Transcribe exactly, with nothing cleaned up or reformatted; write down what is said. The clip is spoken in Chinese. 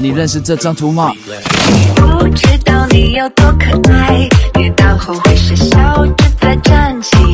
你认识这张图吗？ 不知道你有多可爱，遇到后会是笑着再站起